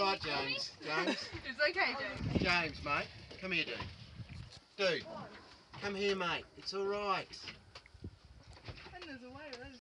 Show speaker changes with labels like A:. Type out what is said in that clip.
A: alright, James. James.
B: It's okay, James.
A: James, mate. Come here, dude. Dude. Come here, mate. It's alright.
B: And there's a way,